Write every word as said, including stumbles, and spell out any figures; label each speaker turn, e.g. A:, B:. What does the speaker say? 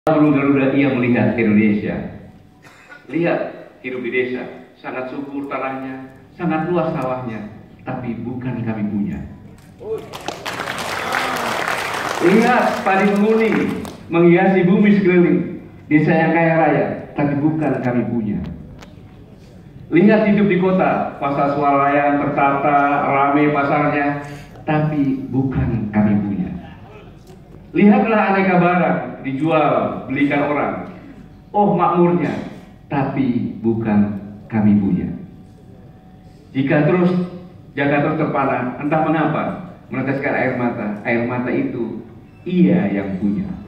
A: Garuda ia melihat Indonesia. Lihat hidup di desa, sangat subur tanahnya, sangat luas sawahnya, tapi bukan kami punya. Lihat padi menguning, menghiasi bumi sekeliling, desa yang kaya raya, tapi bukan kami punya. Lihat hidup di kota, pasar swalayan tertata, ramai pasarnya, tapi bukan kami punya. Lihatlah aneka barang dijual, belikan orang. Oh makmurnya, tapi bukan kami punya. Jika terus jaga terus terpana, entah mengapa meneteskan air mata, air mata itu ia yang punya.